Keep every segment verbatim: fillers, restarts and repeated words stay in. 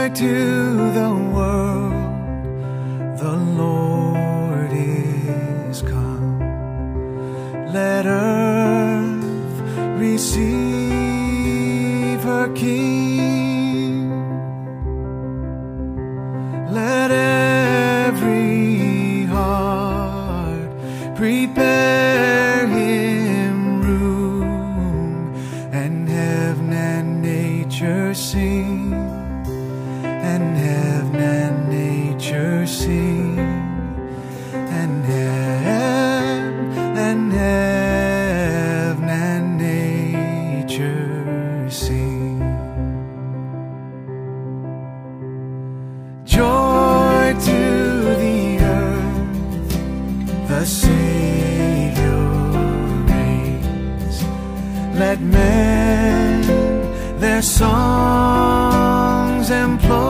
to the world, the Lord is come. Let earth receive her King. Let every heart prepare him room, and heaven and nature sing, and heaven and nature sing, and heaven and heaven and nature sing. Joy to the earth, the Savior reigns. Let men their songs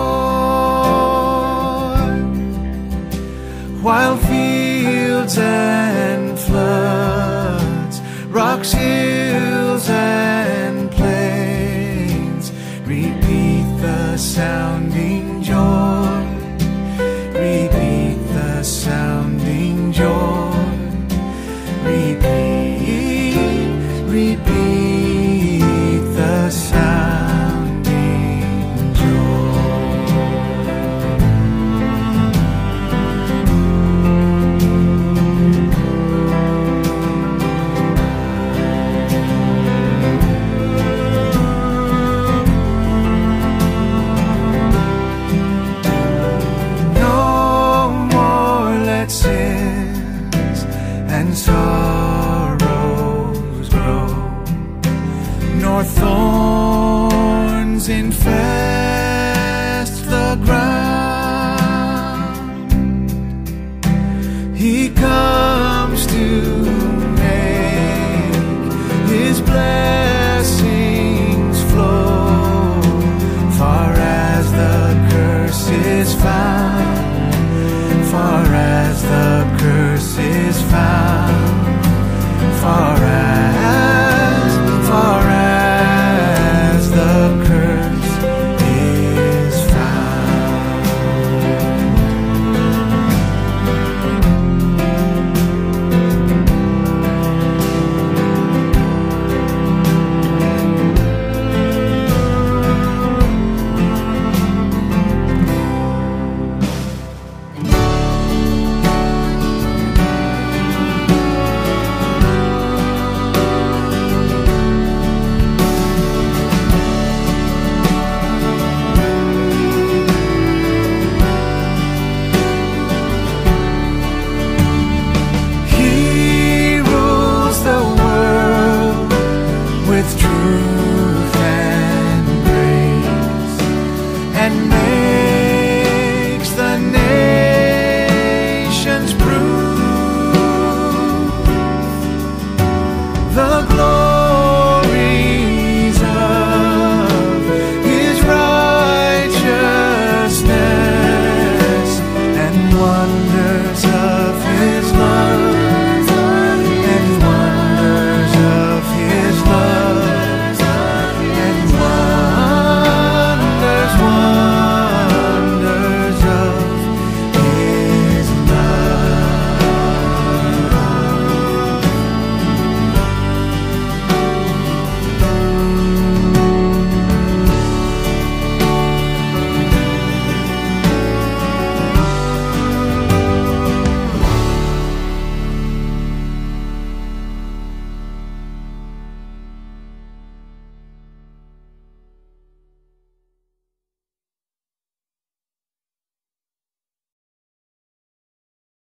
employ, while fields and floods, rocks, hills and plains repeat the sounding joy, repeat the sounding joy, repeat, repeat the sounding joy. No more let sins and sorrows grow, nor thorns infest the ground. He comes to make his blessing